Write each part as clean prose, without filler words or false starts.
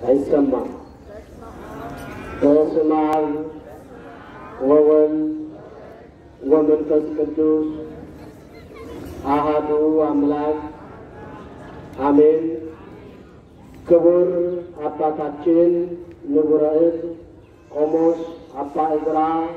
አይሰማም። በስመ አብ ወወልድ ወመንፈስ ቅዱስ አሐዱ አምላክ አሜን። ክቡር አባታችን ንቡረ እድ ቆሞስ አባ ዕዝራ፣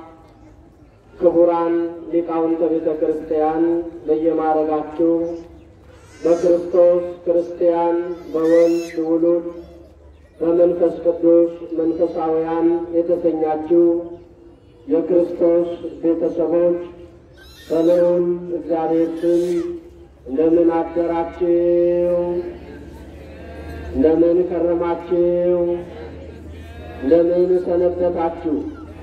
ክቡራን ሊቃውንተ ቤተ ክርስቲያን በየማዕረጋችሁ በክርስቶስ ክርስቲያን በወልድ ውሉድ በመንፈስ ቅዱስ መንፈሳውያን የተሰኛችሁ የክርስቶስ ቤተሰቦች በልዑል እግዚአብሔር ስም እንደምን አደራችሁ? እንደምን ከረማችሁ? እንደምን ሰነበታችሁ?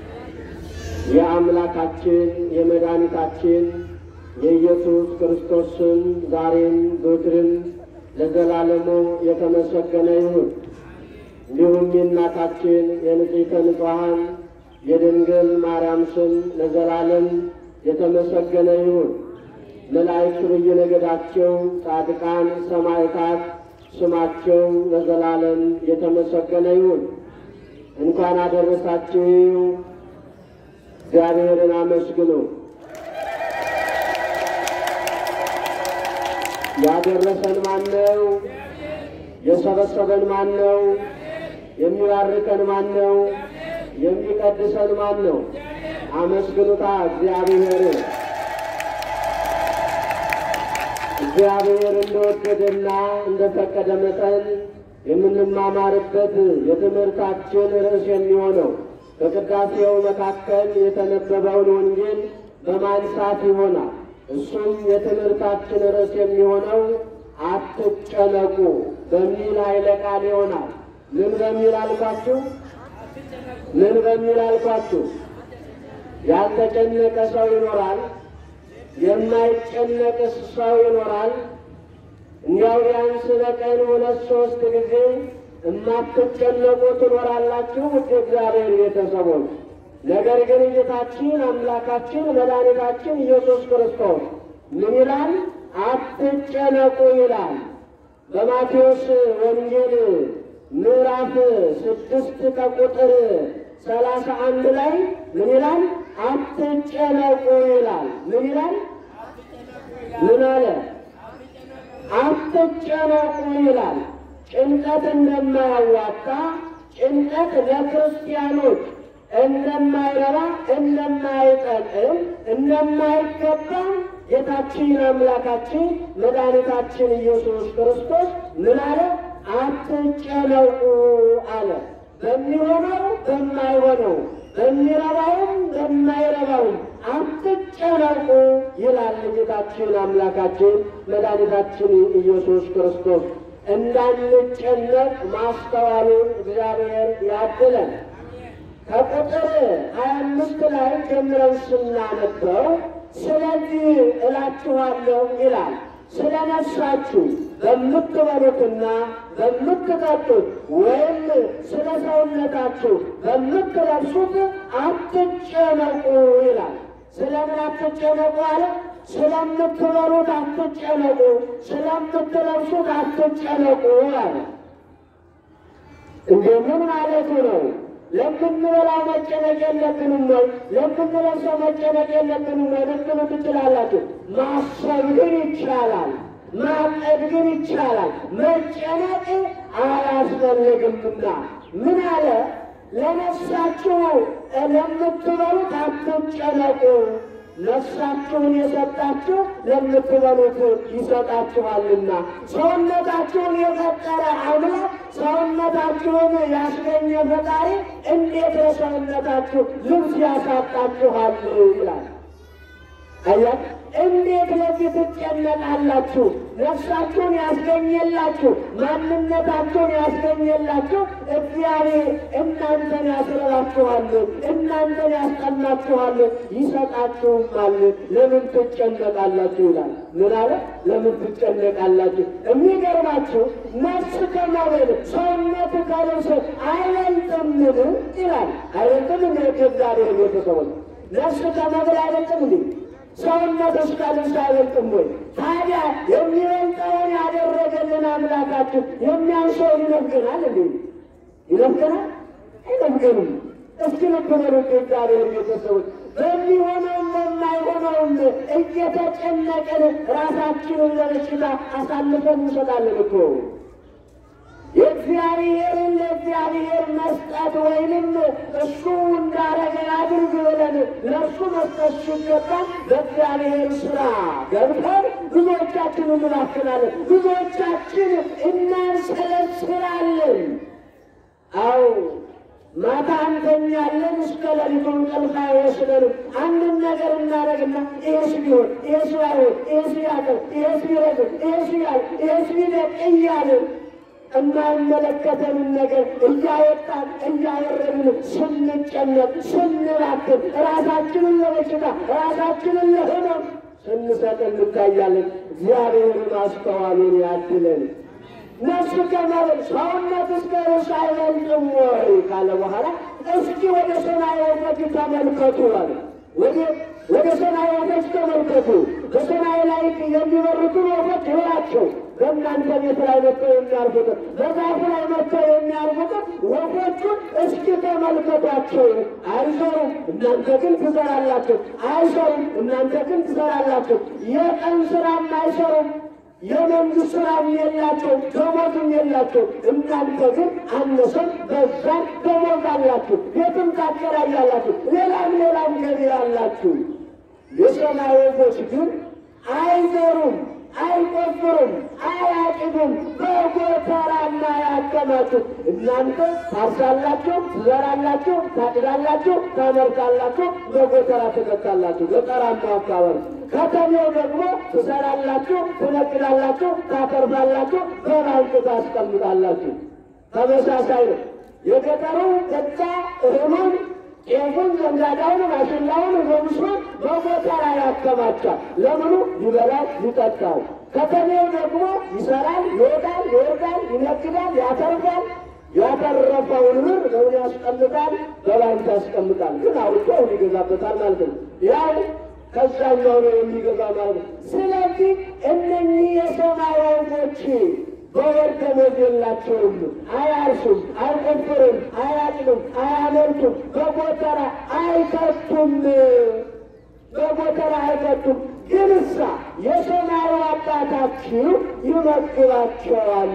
የአምላካችን የመድኃኒታችን የኢየሱስ ክርስቶስ ስም ዛሬም ዘወትርም ለዘላለሙ የተመሰገነ ይሁን። እንዲሁም የእናታችን የንጽሕተ ንጹሐን የድንግል ማርያም ስም ለዘላለም የተመሰገነ ይሁን። መላእክት በየነገዳቸው፣ ጻድቃን ሰማዕታት ስማቸው ለዘላለም የተመሰገነ ይሁን። እንኳን አደረሳችሁ። እግዚአብሔርን አመስግኑ። ያደረሰን ማን ነው? የሰበሰበን ማን ነው? የሚባርከን ማን ነው? የሚቀድሰን ማን ነው? አመስግኑታ እግዚአብሔርን። እግዚአብሔር እንደወደደና እንደፈቀደ መጠን የምንማማርበት የትምህርታችን ርዕስ የሚሆነው በቅዳሴው መካከል የተነበበውን ወንጌል በማንሳት ይሆናል። እሱም የትምህርታችን ርዕስ የሚሆነው አትጨነቁ በሚል ኃይለ ቃል ይሆናል። ምን በሚል አልኳችሁ? ምን በሚል አልኳችሁ? ያልተጨነቀ ሰው ይኖራል፣ የማይጨነቅስ ሰው ይኖራል። እንዲያው ቢያንስ በቀን 2-3 ጊዜ የማትጨነቁ ትኖራላችሁ ውድ እግዚአብሔር ቤተሰቦች። ነገር ግን ጌታችን አምላካችን መድኃኒታችን ኢየሱስ ክርስቶስ ምን ይላል? አትጨነቁ ይላል። በማቴዎስ ወንጌል ምዕራፍ 6 ከቁጥር 31 ላይ ምን ይላል? አትጨነቁ ይላል። ምን ይላል? ምን አለ? አትጨነቁ ይላል። ጭንቀት እንደማያዋጣ፣ ጭንቀት ለክርስቲያኖች እንደማይረባ፣ እንደማይጠቅም፣ እንደማይገባ ጌታችን አምላካችን መድኃኒታችን ኢየሱስ ክርስቶስ ምን አለ? አትጨነቁ አለ። በሚሆነው በማይሆነው፣ በሚረባውም በማይረባውም አትጨነቁ ይላል ጌታችን አምላካችን መድኃኒታችን ኢየሱስ ክርስቶስ። እንዳንጨነቅ ማስተዋሉን እግዚአብሔር ያድለን። ከቁጥር 25 ላይ ጀምረን ስናነበው ስለዚህ እላችኋለሁ ይላል፣ ስለ ነፍሳችሁ በምትበሉትና በምትጠጡት ወይም ስለ ሰውነታችሁ በምትለብሱት አትጨነቁ ይላል። ስለምን አትጨነቁ አለ? ስለምትበሉት አትጨነቁ፣ ስለምትለብሱት አትጨነቁ አለ። እንደምን ማለቱ ነው? ለምንበላው መጨነቅ የለብንም ወይ? ለምንለብሰው መጨነቅ የለብንም ወይ ልትሉ ትችላላችሁ። ማሰብ ግን ይቻላል፣ ማቀድ ግን ይቻላል። መጨነቅ አያስፈልግምና ምን አለ? ለነፍሳችሁ ለምትበሉት አትጨነቁ፣ ነፍሳችሁን የሰጣችሁ ለምትበሉት ይሰጣችኋልና። ሰውነታችሁን የፈጠረ አምላክ ሰውነታችሁን ያስገኘ ፈጣሪ እንዴት ለሰውነታችሁ ልብስ ያሳጣችኋል ይላል። አያት እንዴት ለዚህ ትጨነቃላችሁ? ነፍሳችሁን ያስገኘላችሁ፣ ማንነታችሁን ያስገኘላችሁ እግዚአብሔር እናንተን ያስረባችኋል፣ እናንተን ያስጠናችኋል፣ ይሰጣችሁማል። ለምን ትጨነቃላችሁ ይላል። ምን አለ? ለምን ትጨነቃላችሁ? የሚገርማችሁ ነፍስ ከመብል ሰውነት ከልብስ አይበልጥምን ይላል። አይበልጥም እንደ እግዚአብሔር ቤተሰቦች ነፍስ ከመብል አይበልጥም እንዴ? ሰውነት እስካልብስ አይበልጥም ወይ? ታዲያ የሚበልጠውን ያደረገልን አምላካችን የሚያንሰውን ይነግረናል እንዴ? ይለምከናል አይለምከንም? እስኪ ልብ በሉ እግዚአብሔር ቤተሰቦች፣ በሚሆነውም በማይሆነውም እየተጨነቅን ራሳችንን ለበሽታ አሳልፈን እንሰጣለን እኮ። የእግዚአብሔርን ለእግዚአብሔር መስጠት ወይንም እሱ እንዳረገ አድርግ ብለን ለእሱ መስጠት ሲገባን በእግዚአብሔር ስራ ገብተን ብዙዎቻችን እንባክናለን፣ ብዙዎቻችን እናንሰለስላለን። አዎ ማታ እንተኛለን፣ እስከ ሌሊቱ እንቅልፍ አይወስደንም። አንድን ነገር እናደርግና ይሄስ ቢሆን ይሄስ ባይሆን ይሄስ ቢያቅር ይሄስ ቢረግም ይሄስ ቢያል ይሄስ ቢደቅ እያልን የማይመለከተንን ነገር እያወጣን እያወረድን ስንጨነቅ ስንባክን ራሳችንን ለበሽታ ራሳችንን ለሕመም ስንሰጥ እንታያለን። እግዚአብሔር ማስተዋሉን ያድለን። ነፍስ ከመብል ሰውነት እስከ ርዕስ አይበልጥም ወይ ካለ በኋላ እስኪ ወደ ሰማይ ወፎች ተመልከቱ አለ። ወደ ሰማይ ወፎች ተመልከቱ። በሰማይ ላይ የሚበሩትን ወፎች ይላቸው። በእናንተ ቤት ላይ መጥተው የሚያርፉትን በዛፉ ላይ መጥተው የሚያርፉትን ወፎቹን እስኪ ተመልከቷቸው። አይሰሩም፣ እናንተ ግን ትሰራላችሁ። አይሰሩም፣ እናንተ ግን ትሰራላችሁ። የቀን ስራም አይሰሩም፣ የመንግስት ስራም የላቸው፣ ደሞዝም የላቸው። እናንተ ግን አነሰም በዛም ደሞዝ አላችሁ፣ ቤትም ታከራያላችሁ፣ ሌላም ገቢ አላችሁ። የሰማይ ወፎች ግን አይዘሩም፣ አይቆፍሩም፣ አያጭዱም፣ በጎተራና ያከማቹት። እናንተ ታርሳላችሁ፣ ትዘራላችሁ፣ ታጭዳላችሁ፣ ታመርታላችሁ፣ በጎተራ ትከታላችሁ። ገጠራማው አካባቢ ከተሜው ደግሞ ትሰራላችሁ፣ ትነግዳላችሁ፣ ታተርፋላችሁ፣ በባንክ ታስቀምጣላችሁ። ተመሳሳይ ነው። የገጠሩ ገዛ እህሉን ጤፉን፣ ዘንጋዳውን፣ ማሽላውን፣ ገብሱን በጎተራ ያከማቻል። ለምኑ? ይበላል፣ ይጠጣል። ከተሜው ደግሞ ይሰራል፣ ይወጣል፣ ይወርዳል፣ ይነግዳል፣ ያተርፋል። ያተረፈውን ብር በምን ያስቀምጣል? በባንክ ያስቀምጣል። ግን አውጥቶ ይገዛበታል ማለት ነው። ያው ከዛኛው ነው የሚገዛ ማለት ነው። ስለዚህ እነኚህ የሰማይ ወፎች በወር ደመወዝ የላቸውም፣ አያርሱም፣ አይቆፍሩም፣ አያጭዱም፣ አያመርቱም፣ በጎተራ አይከቱም፣ በጎተራ አይከቱም። ግን እሳ የሰማዩ አባታችሁ ይመግባቸዋል።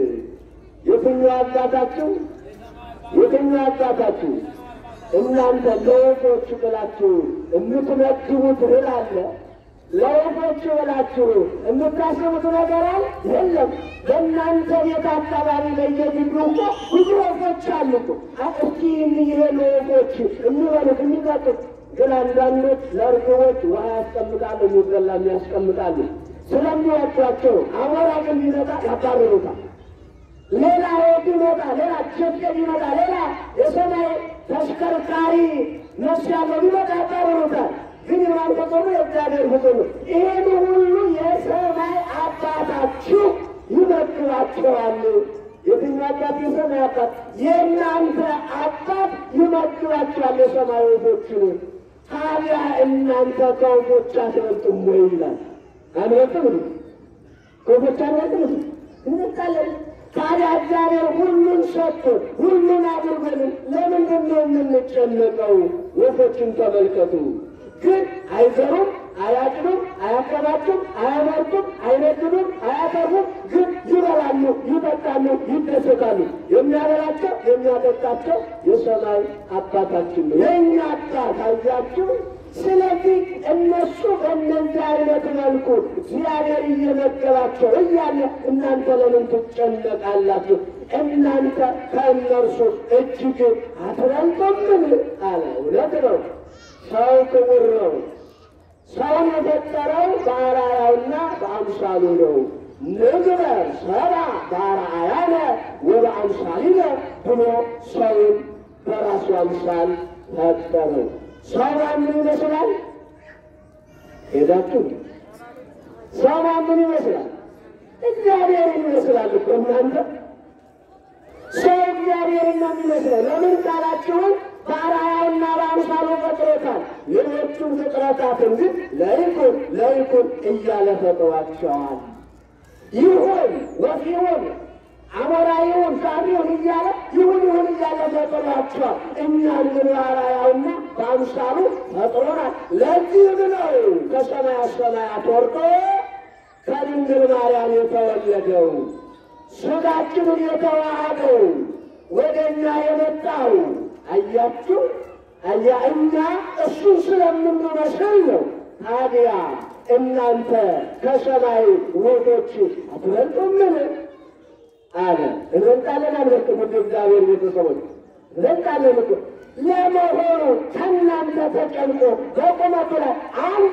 የትኛው አባታችሁ? የትኛው አባታችሁ? እናንተ ለወፎች ብላችሁ የምትመግቡት እህል አለ? ለወፎች ብላችሁ የምታስቡት ነገር አለ? የለም። በእናንተ ቤት አካባቢ በየግቢው እኮ ብዙ ወፎች አሉ እኮ። እስኪ ይሄ ለወፎች የሚበሉት የሚጠጡት። ግን አንዳንዶች ለእርግቦች ውሃ ያስቀምጣሉ፣ የሚበላም ያስቀምጣሉ። ስለሚወዷቸው አሞራ ግን ቢመጣ ያባርሩታል። ሌላ ወፍ ይመጣ፣ ሌላ ቸገር ይመጣ፣ ሌላ የሰማይ ተሽከርካሪ ነፍስ ያለው ቢመጣ ያባርሩታል። ግን የማንፈጸሙ የእግዚአብሔር ፍጹም ነው። ይሄን ሁሉ የሰማይ አባታችሁ ይመግባቸዋል። የትኛው አባት? የሰማይ አባት። የእናንተ አባት ይመግባቸዋል የሰማይ ወፎችን። ታዲያ እናንተ ከወፎች አትበልጡም ወይ ይላል። አንበልጥም? ከወፎች አንበልጥም? እንበልጣለን። ታዲያ እግዚአብሔር ሁሉን ሰጥቶ ሁሉን አድርጎልን ለምንድን ነው የምንጨነቀው? ወፎችን ተመልከቱ። ግን አይዘሩም፣ አያጭዱም፣ አያከማቹም፣ አያመርቱም፣ አይነግዱም፣ አያተርፉም። ግን ይበላሉ፣ ይጠጣሉ፣ ይደሰታሉ። የሚያበላቸው የሚያጠጣቸው የሰማይ አባታችን ነው፣ የእኛ አባት። አያችሁ። ስለዚህ እነሱ በእነዚህ አይነት መልኩ እግዚአብሔር እየመገባቸው እያለ እናንተ ለምን ትጨነቃላችሁ? እናንተ ከእነርሱ እጅግ አትበልጡምን አለ። እውነት ነው። ሰው ክቡር ነው። ሰውን የፈጠረው በአርአያውና በአምሳሉ ነው። ንግበር ሰብአ በአርአያነ ወበአምሳሊነ ብሎ ሰውን በራሱ አምሳል ፈጠረው። ሰው ምን ይመስላል? ሄዳችሁ ሰው ምን ይመስላል? እግዚአብሔርን ይመስላል እኮ እናንተ። ሰው እግዚአብሔርን ነው የሚመስለው። ለምን ካላችሁን በአርአያውና በአምሳሉ ፈጥሮታል። ሌሎቹን ፍጥረታትን ግን ለይኩን እያለ ፈጥሯቸዋል። ይሁን ወፍ ይሁን አሞራ ይሁን ሳር ይሁን እያለ ይሁን ፈጥሯቸዋል። እኛን ግን በአርአያውና በአምሳሉ ፈጥሮናል። ለዚህም ነው ከሰማያት ሰማያት ወርዶ ከድንግል ማርያም የተወለደው ሥጋችንን የተዋሃደው ወደ እኛ የመጣው። አያችሁ እኛ እሱን ስለምንመስል ነው። ታዲያ እናንተ ከሰማይ ወፎች አትበልጡምን አለ። እንበልጣለን አንበልጥም? ውድ እግዚአብሔር ቤተሰቦች እንበልጣለን እኮ። ለመሆኑ ከእናንተ ተጨንቆ በቁመቱ ላይ አንድ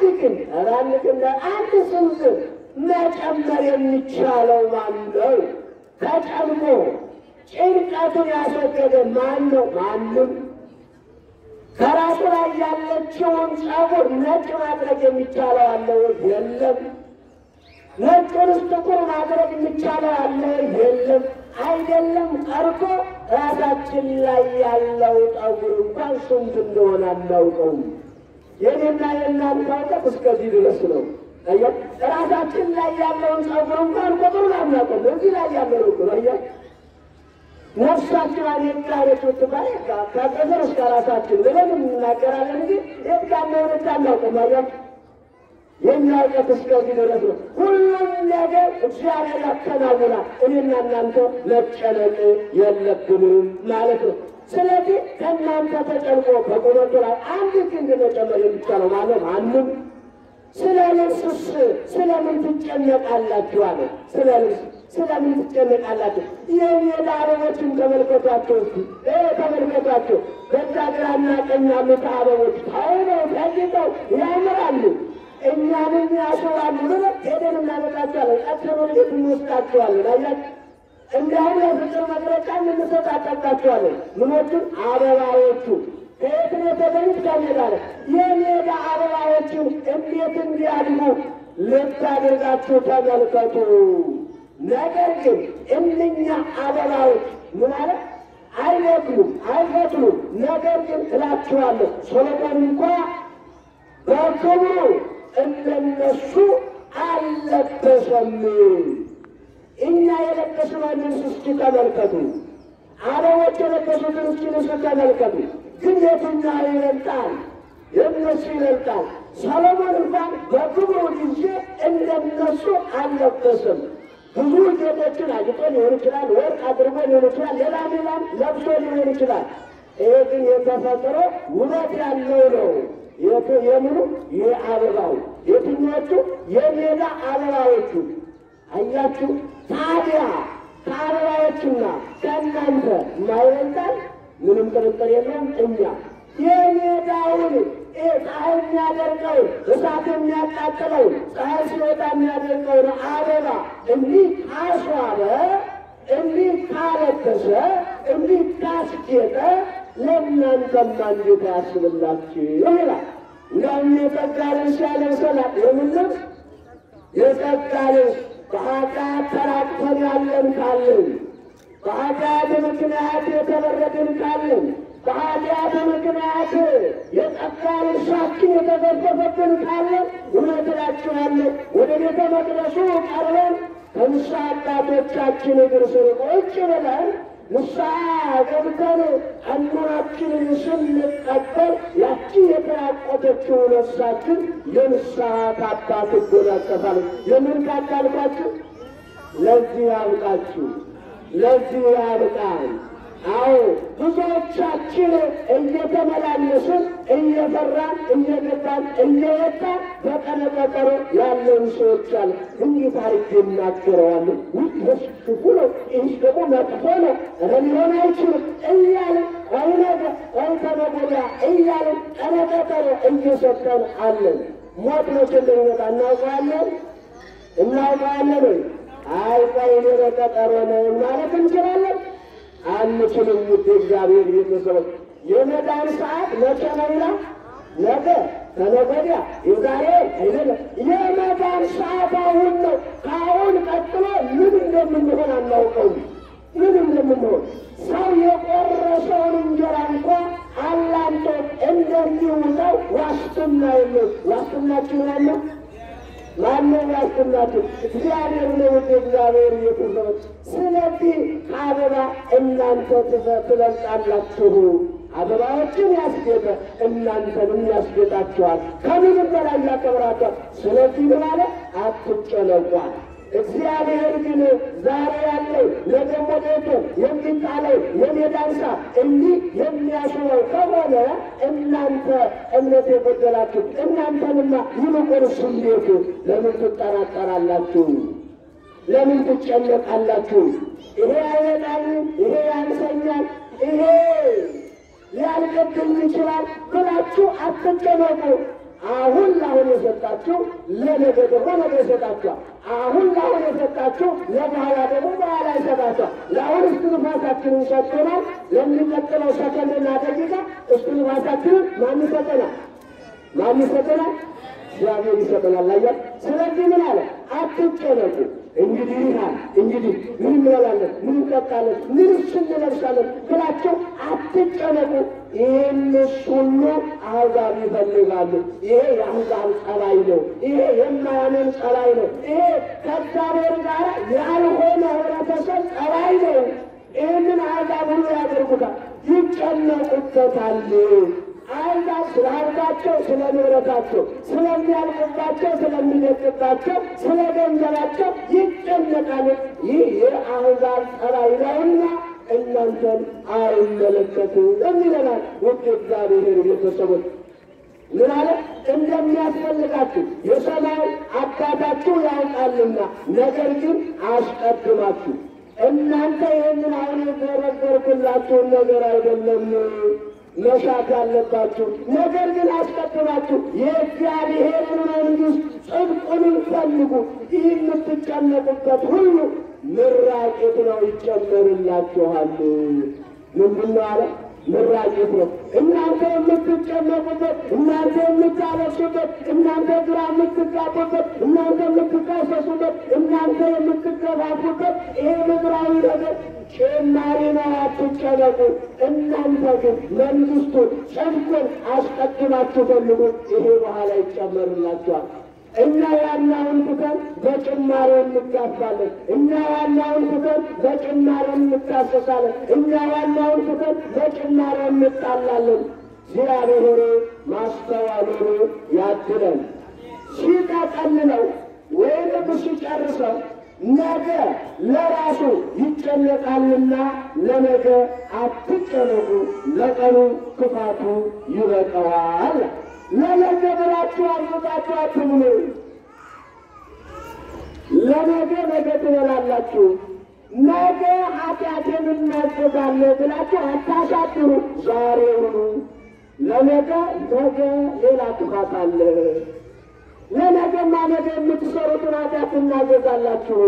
ስንዝር መጨመር የሚቻለው ማን ነው? ተጨንቆ ጭንቀቱን ያስወገደ ማን ነው? ማንም። ከራሱ ላይ ያለችውን ፀጉር ነጭ ማድረግ የሚቻለው አለ ወይ? የለም። ነጩንስ ጥቁር ማድረግ የሚቻለው አለ ወይ? የለም። አይደለም ቀርቶ ራሳችን ላይ ያለው ጠጉር እንኳን ስንት እንደሆነ አናውቀውም። የኔና የእናንተ እውቀት እስከዚህ ድረስ ነው። ራሳችን ላይ ያለውን ፀጉር እንኳን ቁጥሩን አናውቀውም። እዚህ ላይ ያለው ቁጥር ነፍሳችን አኔቃለች ትባል ከጥፍር እስከ ራሳችን ብለን እናገራለን እንጂ የት ጋር እንደሆነ አናውቅም። የእኛ እውቀት እስከዚህ ድረስ ነው። ሁሉም ነገር እግዚአብሔር ያከናውናል። እኔና እናንተ መጨነቅ የለብንም ማለት ነው። ስለዚህ ከእናንተ ተጨንቆ በቁመቱ ላይ አንድ ክንድ መጨመር የሚቻለው ማለት ማንም። ስለ ልብስስ ስለምን ትጨነቃላችሁ አለ። ስለ ልብስ ስለምን ትጨነቃላችሁ? የሜዳ አበቦችን ተመልከቷቸው። ተመልከቷቸው። በዛ ግራና ቀኝ ያሉት አበቦች ተውበው ተጊጠው ያምራሉ፣ እኛንም ያስባሉ ብለን ሄደን እናመጣቸዋለን። ቀጥሎ ቤት እንወስዳቸዋለን። አያችሁ፣ እንዲያውም የፍቅር መግለጫ እንሰጣጣቸዋለን። ምኖቹን? አበባዎቹ። ከየት ነው የተገኙት? ከሜዳ ላይ። የሜዳ አበባዎችን እንዴት እንዲያድጉ ልብ አድርጋችሁ ተመልከቱ። ነገር ግን እነኛ አበባዎች ምን አለ? አይበቅሉም፣ አይፈትሉም። ነገር ግን እላችኋለሁ ሰሎሞን እንኳ በክብሩ እንደነሱ አልለበሰም። እኛ የለበስነውን ልብስ እስኪ ተመልከቱ። አበቦች የለበሱትን እስኪ ልብስ ተመልከቱ። ግን የትኛው ይበልጣል? የእነሱ ይበልጣል። ሰሎሞን እንኳን በክብሩ ጊዜ እንደነሱ አልለበሰም። ብዙ ጌጦችን አጊጦ ሊሆን ይችላል፣ ወርቅ አድርጎ ሊሆን ይችላል፣ ሌላም ለብሶ ሊሆን ይችላል። ይሄ ግን የተፈጥሮ ውበት ያለው ነው። የምኑ? የአበባው። የትኞቹ? የሜዳ አበባዎቹ። አያችሁ፣ ታዲያ ከአበባዎችና ከእናንተ ማይበልጣል? ምንም ጥርጥር የለውም። እኛ የሜዳውን ፀሐይ የሚያደርቀውን እሳት የሚያቃጥለውን ፀሐይ ሲወጣ የሚያደርቀውን አበባ እንዲህ ካስዋበ፣ እንዲህ ካለበሰ፣ እንዲህ ካስጌጠ ለእናንተማ እንዴት ያስብላችሁ ይላል። እንደውም የጸጋ ልብስ ያለብሰናል። የምን ልብስ? የጸጋ ልብስ። በኃጢአት ተራቅተን ያለን ካለን፣ በኃጢአት ምክንያት የተበረድን ካለን፣ በኃጢአት ምክንያት የጸጋ ልብሳችን የተገፈፈብን ካለን እውነት እላችኋለሁ ወደ ቤተ መቅደሱ ቀርበን ከንስሐ አባቶቻችን እግር ስር ቁጭ ብለን ንስሐ ገብተን ቀኖናችንን ስንቀበል ያቺ የተራቆተችው ነፍሳችን የንስሐ ካባ ትጎናጸፋለች። የምን ካባ አልኳችሁ? ለዚህ ያብቃችሁ፣ ለዚህ ያብቃን። አዎ ብዙዎቻችን እየተመላለስን እየፈራን እየገባን እየወጣን በቀነ ቀጠሮ ያለን ሰዎች አለ። እንዲህ ታሪክ ይናገረዋል። ይህ ክፉ ነው፣ ይህ ደግሞ መጥፎ ነው፣ ሊሆን አይችልም እያልን አይነገ አይተነጎዳ እያልን ቀነ ቀጠሮ እየሰጠን አለን። ሞት መቼ እንደሚመጣ እናውቀዋለን ወይ? አይ ቆይ ቀጠሮ ነው ማለት እንችላለን? አንችልም። ውድ እግዚአብሔር ቤተሰቦች የመዳን ሰዓት መቼ ነው ይላል? ነገ፣ ከነገ ወዲያ፣ የዛሬ አይደለም። የመዳን ሰዓት አሁን ነው። ከአሁን ቀጥሎ ምን እንደምንሆን አናውቀውም። ምን እንደምንሆን ሰው የቆረሰውን እንጀራ እንኳ አላንቶ እንደሚውጠው ዋስትና የለም። ዋስትናችን ያለው ማነው? ዋስትናችን እግዚአብሔር ነው። ውድ እግዚአብሔር ቤተሰቦች ስለዚህ ከአበባ እናንተ ትበልጣላችሁ። አበባዎችን ያስጌጠ እናንተንም ያስጌጣችኋል፣ ከምንም በላይ ያከብራችኋል። ስለዚህ ምን አለ? አትጨነቁ። እግዚአብሔር ግን ዛሬ ያለው ነገ ሞቶ የሚጣለው የሜዳ እንስሳ እንዲህ የሚያስበው ከሆነ እናንተ እምነት የጎደላችሁ እናንተንማ ይልቁንስ እንዴት ለምን ትጠራጠራላችሁ? ለምን ትጨነቃላችሁ? ይሄ አይበቃኝም፣ ይሄ ያንሰኛል፣ ይሄ ሊያልቅብኝ ይችላል ብላችሁ አትጨነቁ። አሁን ለአሁን የሰጣችሁ ለነገ ደግሞ ነገ ይሰጣችኋል። አሁን ለአሁን የሰጣችሁ ለበኋላ ደግሞ በኋላ ይሰጣችኋል። ለአሁን እስትንፋሳችንን ሰጥቶናል። ለሚቀጥለው ሰከንድና ደቂቃ እስትንፋሳችንን ማን ይሰጠናል? ማን ይሰጠናል? እግዚአብሔር ይሰጠናል። አያል ስለዚህ ምን አለ? አትጨነቁ። እንግዲህ እንግዲህ ምን እንበላለን፣ ምን እንጠጣለን፣ ምንስ እንለብሳለን ብላችሁ አትጨነቁ። ይህን ሁሉ አሕዛብ ይፈልጋሉ። ይሄ የአሕዛብ ጸባይ ነው። ይሄ የማያምን ጸባይ ነው። ይሄ ከእግዚአብሔር ጋር ያልሆነ ህብረተሰብ ጸባይ ነው። ይህንን አሕዛብ ሁሉ ያደርጉታል፣ ይጨነቁበታል። አሕዛብ ስለ ሀብታቸው፣ ስለ ንብረታቸው፣ ስለሚያልቅባቸው፣ ስለሚደቅባቸው፣ ስለ ገንዘባቸው ይጨነቃሉ። ይህ የአሕዛብ ጸባይ ነውና እናንተን አይመለከትም ይለናል። ውድ እግዚአብሔር ቤተሰቦች ምን አለ? እንደሚያስፈልጋችሁ የሰማይ አባታችሁ ያውቃልና፣ ነገር ግን አስቀድማችሁ እናንተ ይህንን አሁን የተረገርኩላችሁን ነገር አይደለም መሻት ያለባችሁ፣ ነገር ግን አስቀድማችሁ የእግዚአብሔርን መንግሥት ጽድቁንም ፈልጉ። ይህ የምትጨነቁበት ሁሉ ምራቂት ነው፣ ይጨመርላችኋል። ምንድን ነው አለ? ምራቂት ነው። እናንተ የምትጨነቁበት፣ እናንተ የምታለቅሱበት፣ እናንተ ግራ የምትጋቡበት፣ እናንተ የምትካሰሱበት፣ እናንተ የምትገፋፉበት ይሄ ምድራዊ ነገር ጭማሪ ነው። አትጨነቁ። እናንተ ግን መንግሥቱን ጽድቁን አስቀድማችሁ ፈልጉ፣ ይሄ በኋላ ይጨመርላችኋል። እኛ ዋናውን ትተን በጭማሪ እንጋፋለን። እኛ ዋናውን ትተን በጭማሪ እንካሰሳለን። እኛ ዋናውን ትተን በጭማሪ እንጣላለን። እግዚአብሔር ማስተዋሉን ያድለን። ሲጠቀልለው ወይም ሲጨርሰው ነገ ለራሱ ይጨነቃልና ለነገ አትጨነቁ፣ ለቀኑ ክፋቱ ይበቃዋል። ለነገ ብላችሁ አርጉታችሁ አትብሉ። ለነገ ነገ ትበላላችሁ። ነገ ኃጢአቴን እናዘዛለሁ ብላችሁ አታሳድሩ። ዛሬውኑ ለነገ ነገ ሌላ ክፋት አለ። ለነገማ ነገ የምትሰሩትን ኃጢአት እናዘዛላችሁ።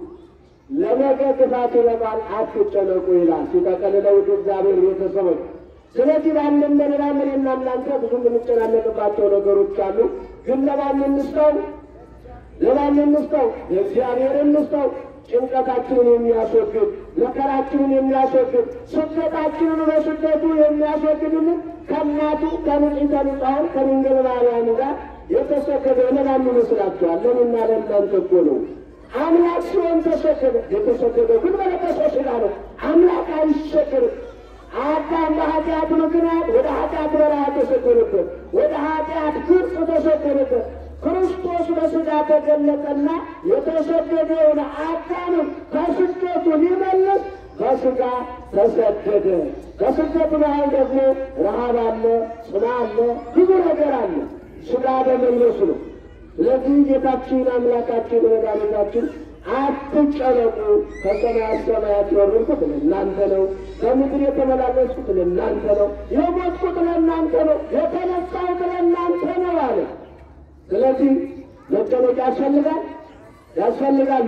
ለነገ ክፋት ይበቃል፣ አትጨነቁ ይላል ሲጠቀልለው እግዚአብሔር ቤተሰቦች። ስለዚህ ባንድም በሌላ እኔና እናንተ ብዙ የምንጨናነቅባቸው ነገሮች አሉ። ግን ለማን እንስጠው? ለማን እንስጠው? ለእግዚአብሔር እንስጠው። ጭንቀታችንን የሚያስወግድ፣ መከራችንን የሚያስወግድ፣ ስደታችንን በስደቱ የሚያስወግድልን ከእናቱ ከንጽሕተ ንጹሐን ከድንግል ማርያም ጋር የተሰከደ ለማን ይመስላችኋል? ለእኔና ለእናንተ እኮ ነው። አምላክ ሲሆን ተሰከደ። የተሰከደው ግን በለበሰው ሥጋ ነው። አምላክ አይሰከድም። አዳም በኃጢአት ምክንያት ወደ ኃጢአት በረሃ ተሰደደበት፣ ወደ ኃጢአት ግብፅ ተሰደደበት። ክርስቶስ በሥጋ ተገለጠና የተሰደደውን አዳምን ከስደቱ ሊመልስ በሥጋ ተሰደደ። ከስደቱ መሃል ደግሞ ረሃብ አለ፣ ጽና አለ፣ ብዙ ነገር አለ። ሥጋ በመልበሱ ነው። ስለዚህ ጌታችን አምላካችን መድኃኒታችን አትጨነቁ፣ ከሰማያት ሰማያት የወረድኩት ለእናንተ ነው፣ ከምድር የተመላለስኩት ለእናንተ ነው፣ የሞትኩት ለእናንተ ነው፣ የተነሳሁት ለእናንተ ነው አለ። ስለዚህ መጨነቅ ያስፈልጋል? ያስፈልጋል?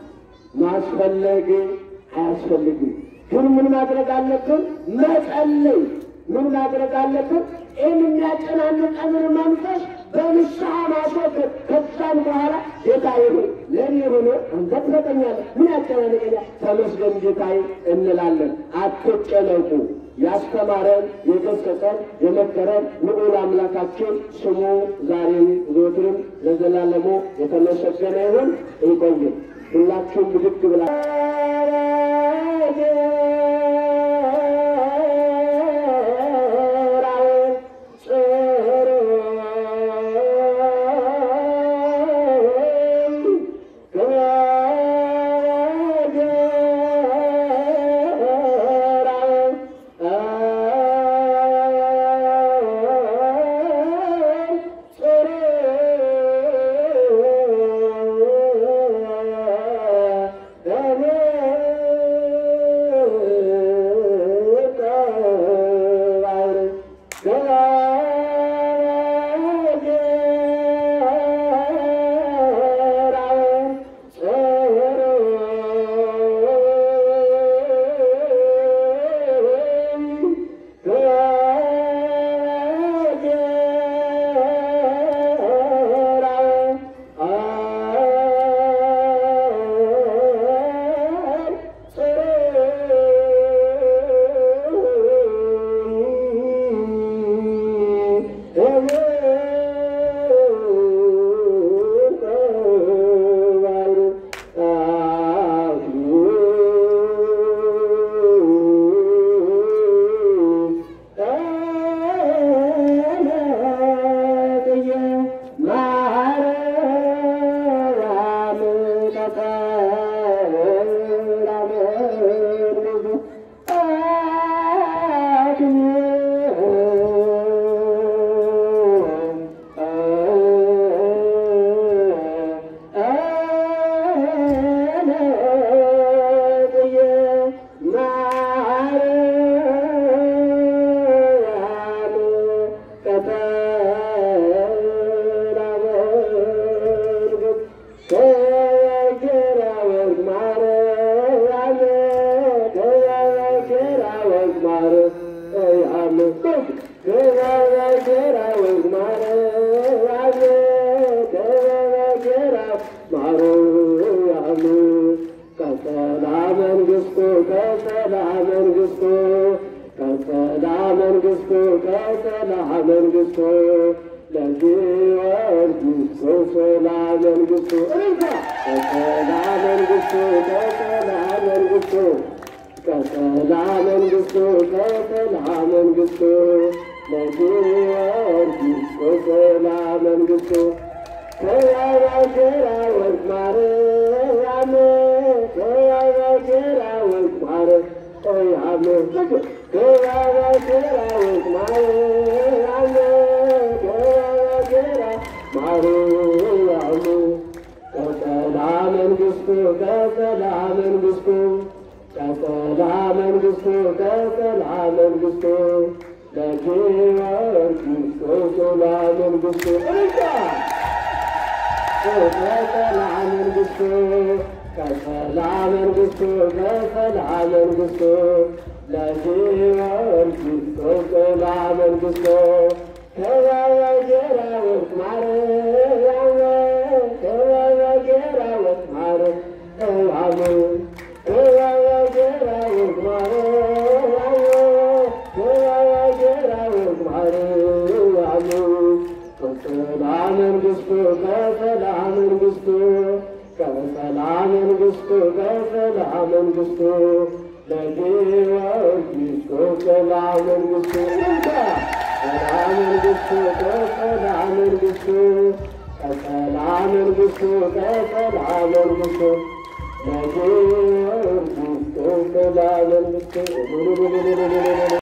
ማስፈለግ አያስፈልግም። ግን ምን ማድረግ አለብን? መጸለይ። ምን ማድረግ አለብን? ይህን የሚያጨናንቀንን መንፈስ በንስሐ ማስወገድ። ከዛም በኋላ ጌታዬ ሆይ ለእኔ ሆኖ አንተ ትሰጠኛለህ፣ ምን ያጨናንቀኛል? ተመስገን ጌታዬ እንላለን። አትጨነቁ። ያስተማረን የገሰጸን የመከረን ልዑል አምላካችን ስሙ ዛሬም ዘወትርም ለዘላለሙ የተመሰገነ ይሁን። ይቆይን። ሁላችሁም ብድግ ብላ ማርያም ከበገራ ወልድ ማርያም ከበገራ ማርያም ቀጸላ መንግሥቱ ቀጸላ መንግሥቱ ቀጸላ መንግሥቱ ቀጸላ መንግሥቱ ለጊዮርጊስ ቀጸላ መንግሥቱ ቀጸላ መንግሥቱ ቀጸላ መንግሥቱ ቀጸላ መንግሥቱ ቀጸላ መንግሥቱ ለጊዮርጊስ ቀጸላ መንግሥቱ ከበገራ ወልድ ማርያም ከበገራ ወልድ ማርያም ከበገራ ወልድ ማርያም ከበገራ ማርያም ቀጸላ መንግሥቱ ቀጸላ መንግሥቱ ቀጸላ መንግሥቱ ቀጸላ መንግሥቱ ለጊዮርጊስ ቀጸላ መንግሥቱ ቀጸላ መንግሥቱ ቀጸላ መንግሥቱ ቀጸላ መንግሥቱ ለጊዮርጊስ ቀጸላ መንግሥቱ ከበገራ ወልድ ማርያም ከበገራ ወልድ ማርያም ከበገራ ወልድ ማርያም ከበገራ ወልድ ማርያም ቀጸላ መንግሥቱ ቀጸላ መንግሥቱ ቀጸላ መንግሥቱ ቀጸላ መንግሥቱ ለጊዮርጊስ ቀጸላ መንግሥቱ ቀጸላ መንግሥቱ ቀጸላ መንግሥቱ ቀጸላ መንግሥቱ ቀጸላ መንግሥቱ ለጊዮርጊስ ቀጸላ መንግሥቱ